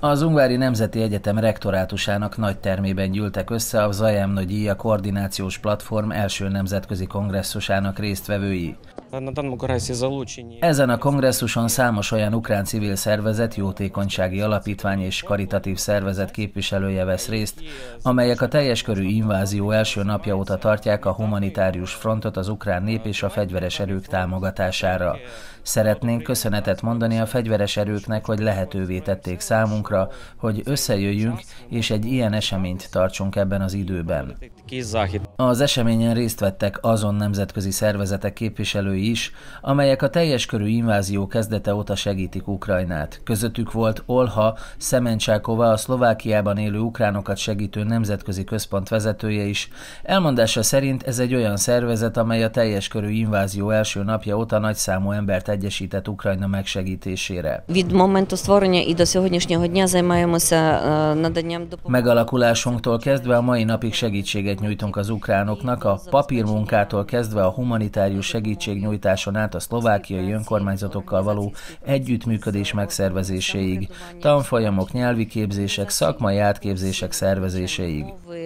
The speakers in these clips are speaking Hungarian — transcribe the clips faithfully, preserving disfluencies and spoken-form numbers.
Az Ungvári Nemzeti Egyetem rektorátusának nagy termében gyűltek össze a Vzájemno-díja koordinációs platform első nemzetközi kongresszusának résztvevői. Ezen a kongresszuson számos olyan ukrán civil szervezet, jótékonysági alapítvány és karitatív szervezet képviselője vesz részt, amelyek a teljes körű invázió első napja óta tartják a humanitárius frontot az ukrán nép és a fegyveres erők támogatására. Szeretnénk köszönetet mondani a fegyveres erőknek, hogy lehetővé tették számunkra, hogy összejöjjünk és egy ilyen eseményt tartsunk ebben az időben. Az eseményen részt vettek azon nemzetközi szervezetek képviselői is, amelyek a teljes körű invázió kezdete óta segítik Ukrajnát. Közöttük volt Olha Szemencsákova, a Szlovákiában élő ukránokat segítő nemzetközi központ vezetője is. Elmondása szerint ez egy olyan szervezet, amely a teljes körű invázió első napja óta nagyszámú embert egyesített Ukrajna megsegítésére. Megalakulásunktól kezdve a mai napig segítséget nyújtunk az ukránoknak, a papírmunkától kezdve a humanitárius segítségnyújtáson át a szlovákiai önkormányzatokkal való együttműködés megszervezéséig, tanfolyamok, nyelvi képzések, szakmai átképzések szervezéséig.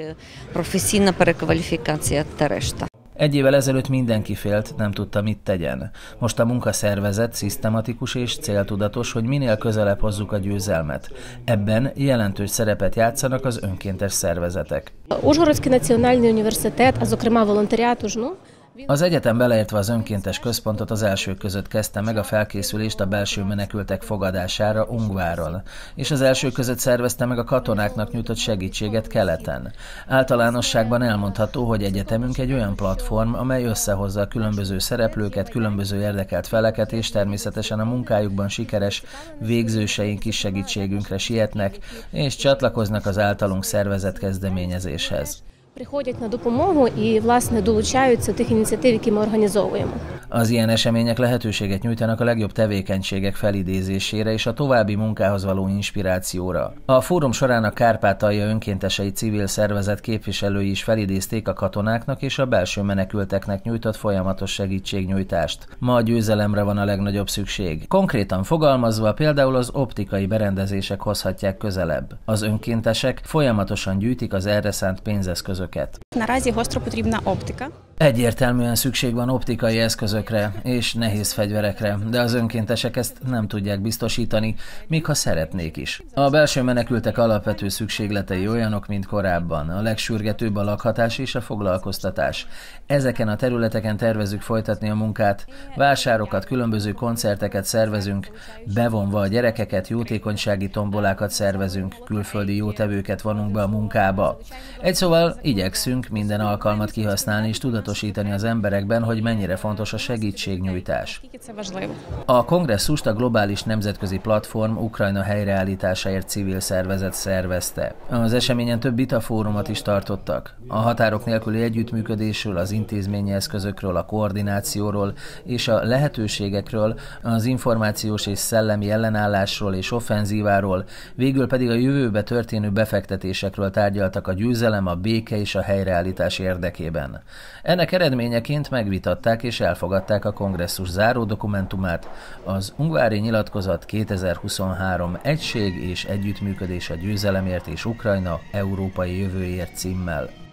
Egy évvel ezelőtt mindenki félt, nem tudta, mit tegyen. Most a munka szervezett, szisztematikus és céltudatos, hogy minél közelebb hozzuk a győzelmet. Ebben jelentős szerepet játszanak az önkéntes szervezetek. Ужгородський національний університет, а зокрема волонтеріату ж, ну, Az egyetem beleértve az önkéntes központot az elsők között kezdte meg a felkészülést a belső menekültek fogadására Ungváron, és az elsők között szervezte meg a katonáknak nyújtott segítséget keleten. Általánosságban elmondható, hogy egyetemünk egy olyan platform, amely összehozza a különböző szereplőket, különböző érdekelt feleket, és természetesen a munkájukban sikeres végzőseink is segítségünkre sietnek, és csatlakoznak az általunk szervezett kezdeményezéshez. Приходять на допомогу і, власне, долучаються до тих ініціатив, які ми організовуємо. Az ilyen események lehetőséget nyújtanak a legjobb tevékenységek felidézésére és a további munkához való inspirációra. A fórum során a Kárpátalja önkéntesei civil szervezet képviselői is felidézték a katonáknak és a belső menekülteknek nyújtott folyamatos segítségnyújtást. Ma a győzelemre van a legnagyobb szükség. Konkrétan fogalmazva például az optikai berendezések hozhatják közelebb. Az önkéntesek folyamatosan gyűjtik az erre szánt pénzeszközöket. Наразі гостро потрібна оптика. Egyértelműen szükség van optikai eszközökre és nehéz fegyverekre, de az önkéntesek ezt nem tudják biztosítani, még ha szeretnék is. A belső menekültek alapvető szükségletei olyanok, mint korábban. A legsürgetőbb a lakhatás és a foglalkoztatás. Ezeken a területeken tervezzük folytatni a munkát, vásárokat, különböző koncerteket szervezünk, bevonva a gyerekeket, jótékonysági tombolákat szervezünk, külföldi jótevőket vonunk be a munkába. Egy szóval igyekszünk minden alkalmat kihasználni és tudatosítani az emberekben, hogy mennyire fontos a segítségnyújtás. A kongresszust a Globális Nemzetközi Platform Ukrajna helyreállításáért civil szervezet szervezte. Az eseményen több vitafórumot is tartottak. A határok nélküli együttműködésről, az intézményi eszközökről, a koordinációról és a lehetőségekről, az információs és szellemi ellenállásról és offenzíváról, végül pedig a jövőbe történő befektetésekről tárgyaltak a győzelem, a béke és a helyreállítás érdekében. Ennek eredményeként megvitatták és elfogadták a kongresszus záró dokumentumát, az Ungvári Nyilatkozat kétezer-huszonhárom Egység és együttműködés a győzelemért és Ukrajna európai jövőért címmel.